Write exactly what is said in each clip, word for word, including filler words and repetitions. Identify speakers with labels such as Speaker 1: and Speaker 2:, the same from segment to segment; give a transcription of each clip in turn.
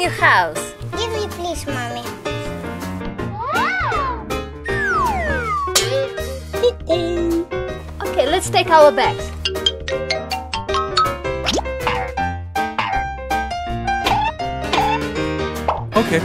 Speaker 1: your house.
Speaker 2: Give me, please, Mommy.
Speaker 1: Okay, let's take our bags.
Speaker 3: Okay.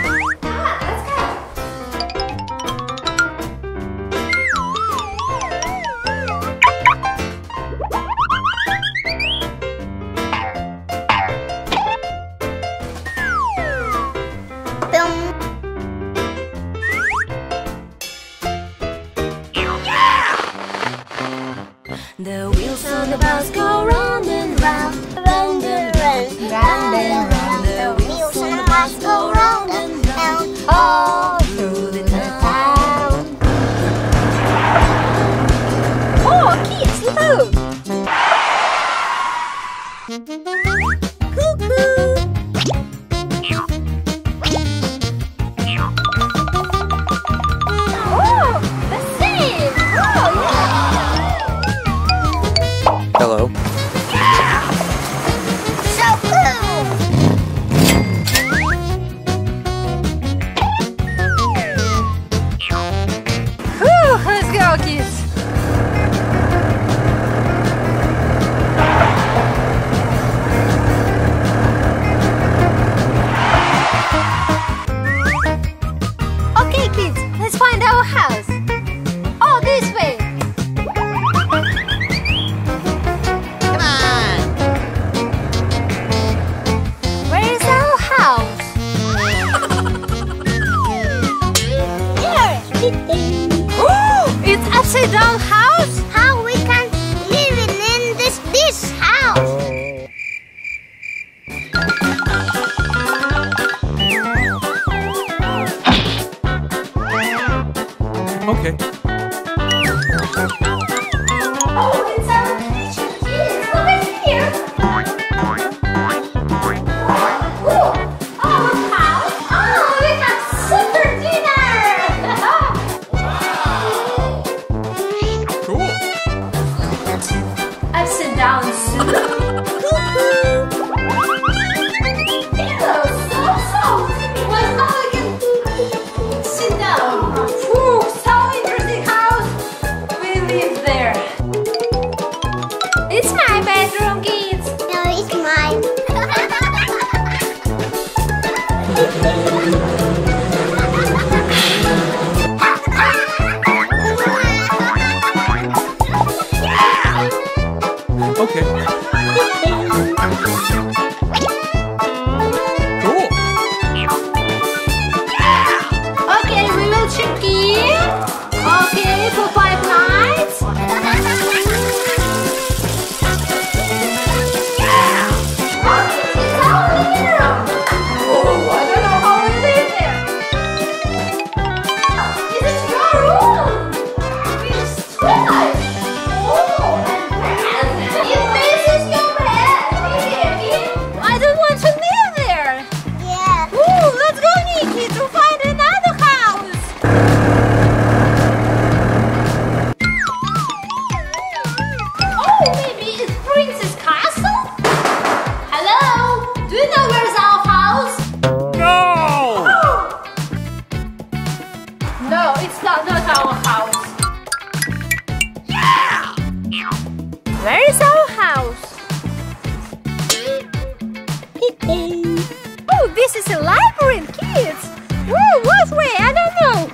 Speaker 1: The wheels on the bus go round and round, round and round, round and round. The wheels on the bus go round and round, all through the town. Oh, kids, look! Cuckoo! Oh, the same! Oh, yeah!
Speaker 3: Hello.
Speaker 2: So cool!
Speaker 1: Whew, let's go, kids! Okay, kids, let's find our house. Oh, this way!
Speaker 4: Come on!
Speaker 1: Where is our house?
Speaker 2: Here!
Speaker 1: It's upside down house?
Speaker 2: How we can live in this, this house?
Speaker 3: Okay.
Speaker 1: Oh, it's our kitchen, kids! Look at here! Cool! Our house! Oh, we have super dinner!
Speaker 3: Cool.
Speaker 1: Upside down soup. Hello, so soft. Well, now we can sit down. Whew, so interesting house. We live there. It's my bedroom, kids.
Speaker 2: No, it's mine.
Speaker 3: Okay. Cool.
Speaker 1: Okay, we will check in. Okay, for five nights.
Speaker 2: Yeah.
Speaker 1: Let's go, Nikki, to find another house. Oh, maybe it's Princess Castle? Hello? Do you know where's our house?
Speaker 3: No!
Speaker 1: No, it's not, not our house. Where is our house? Oh, this is a labyrinth, kids. Whoa, what way? I don't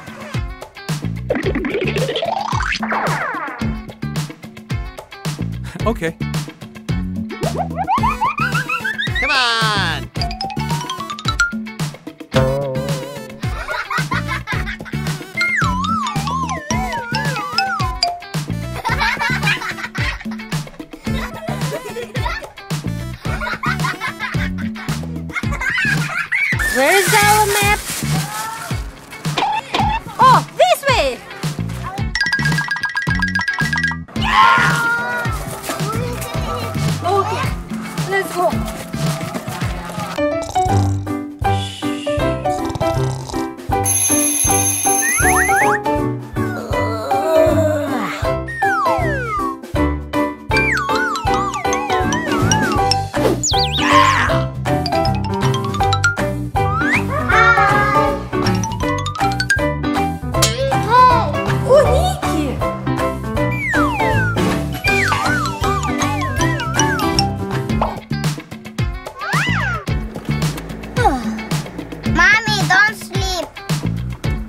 Speaker 1: know.
Speaker 3: Okay.
Speaker 4: Come on!
Speaker 1: Where is our map? Oh, this way. Okay, let's go.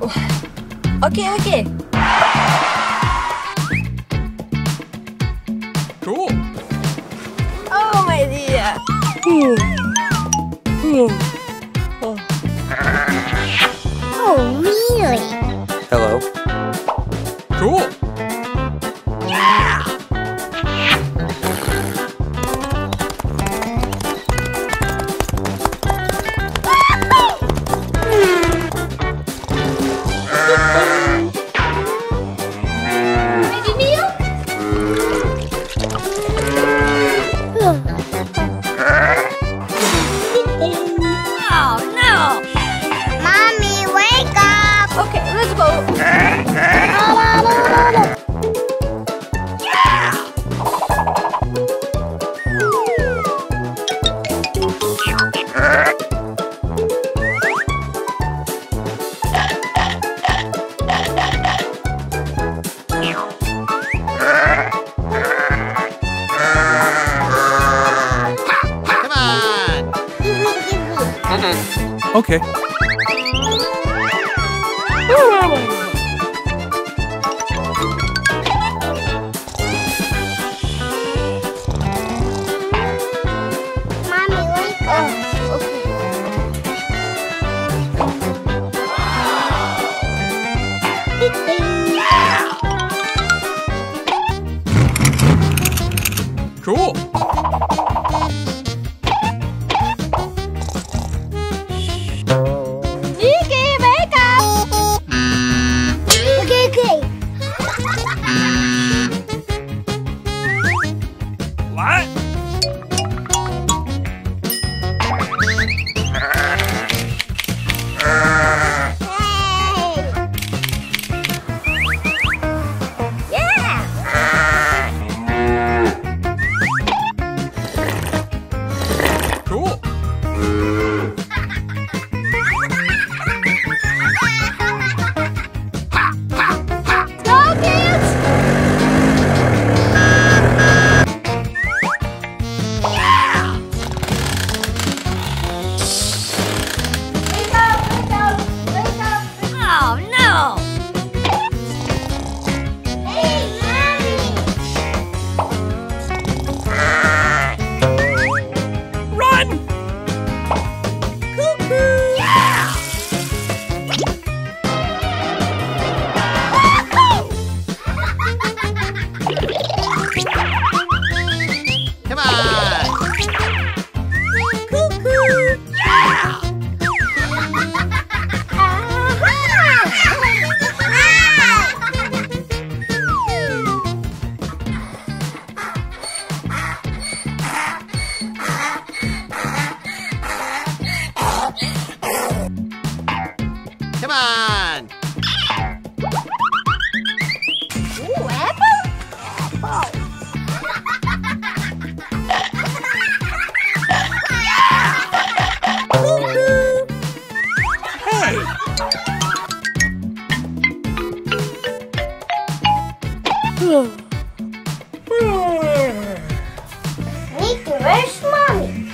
Speaker 1: Okay, okay.
Speaker 3: Cool.
Speaker 1: Oh, my dear.
Speaker 2: Oh, really?
Speaker 5: Hello.
Speaker 3: Cool.
Speaker 1: Oh, no.
Speaker 2: Mommy, wake up!
Speaker 1: Okay, let's go.
Speaker 4: Come on.
Speaker 3: Okay.
Speaker 2: Mommy, wake up.
Speaker 3: Cool.
Speaker 2: Vicky, wake up! Okay, okay.
Speaker 3: What?
Speaker 2: Hey! Yeah!
Speaker 3: Cool.
Speaker 2: Go, kids! Wake up, wake up, wake up.
Speaker 1: Oh, no.
Speaker 2: Hey, Mommy!
Speaker 3: Run!
Speaker 4: Come on. Come on.
Speaker 2: Ooh, apple? Apple.
Speaker 3: Hey!
Speaker 2: Nicky, where's Mommy?